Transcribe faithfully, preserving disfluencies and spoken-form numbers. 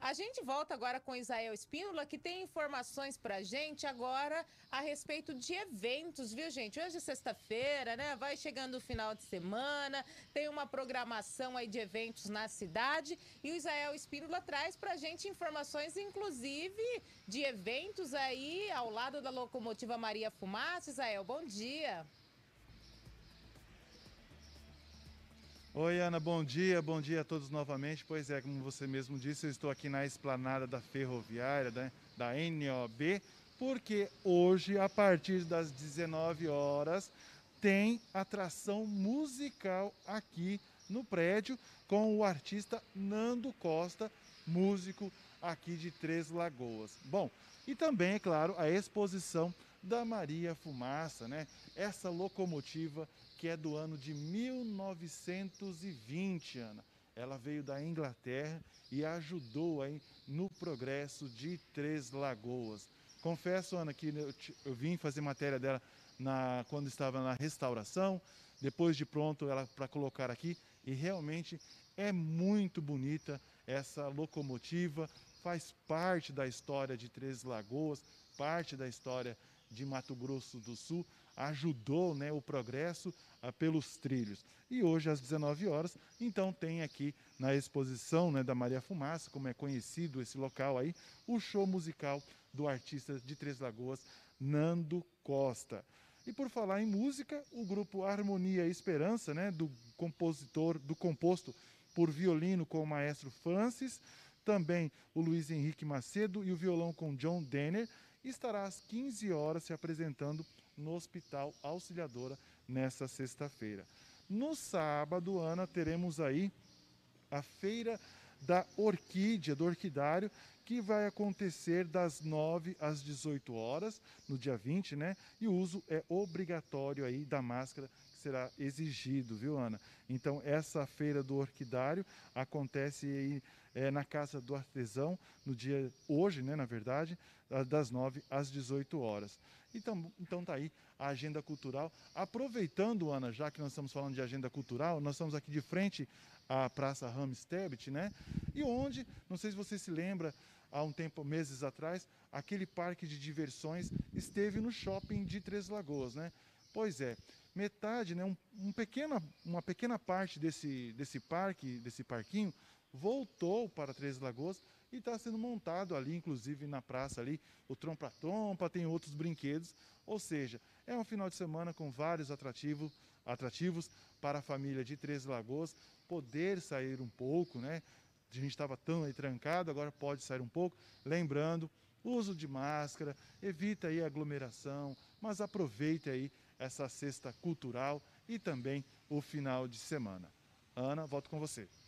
A gente volta agora com Isael Espínola, que tem informações pra gente agora a respeito de eventos, viu, gente? Hoje é sexta-feira, né? Vai chegando o final de semana, tem uma programação aí de eventos na cidade e o Isael Espínola traz pra gente informações, inclusive, de eventos aí ao lado da locomotiva Maria Fumaça. Isael, bom dia. Oi, Ana, bom dia, bom dia a todos novamente. Pois é, como você mesmo disse, eu estou aqui na esplanada da Ferroviária, da, da N O B, porque hoje, a partir das dezenove horas, tem atração musical aqui no prédio com o artista Nando Costa, músico aqui de Três Lagoas. Bom, e também, é claro, a exposição da Maria Fumaça, né? Essa locomotiva que é do ano de mil novecentos e vinte, Ana. Ela veio da Inglaterra e ajudou aí no progresso de Três Lagoas. Confesso, Ana, que eu, eu vim fazer matéria dela na, quando estava na restauração, depois de pronto ela para colocar aqui, e realmente é muito bonita essa locomotiva, faz parte da história de Três Lagoas, parte da história de Mato Grosso do Sul, ajudou, né, o progresso ah, pelos trilhos. E hoje, às dezenove horas, então tem aqui na exposição, né, da Maria Fumaça, como é conhecido esse local aí, o show musical do artista de Três Lagoas, Nando Costa. E por falar em música, o grupo Harmonia e Esperança, né, do compositor, do composto por violino com o maestro Francis, também o Luiz Henrique Macedo e o violão com John Denner, estará às quinze horas se apresentando no Hospital Auxiliadora nesta sexta-feira. No sábado, Ana, teremos aí a Feira da Orquídea, do Orquidário, que vai acontecer das nove às dezoito horas, no dia vinte, né? E o uso é obrigatório aí da máscara, que será exigido, viu, Ana? Então, essa Feira do Orquidário acontece aí é, na Casa do Artesão, no dia hoje, né, na verdade, das nove às dezoito horas. Então, então tá aí a agenda cultural. Aproveitando, Ana, já que nós estamos falando de agenda cultural, nós estamos aqui de frente à Praça Rames Tebet, né? E onde, não sei se você se lembra, há um tempo, meses atrás, aquele parque de diversões esteve no shopping de Três Lagoas, né? Pois é, metade, né, um, um pequena, uma pequena parte desse, desse parque, desse parquinho, voltou para Três Lagoas e está sendo montado ali, inclusive na praça ali, o trompa-trompa, tem outros brinquedos, ou seja, é um final de semana com vários atrativos, atrativos para a família de Três Lagoas poder sair um pouco, né? A gente estava tão aí trancado, agora pode sair um pouco, lembrando, uso de máscara, evita aí a aglomeração, mas aproveite aí essa sexta cultural e também o final de semana. Ana, volto com você.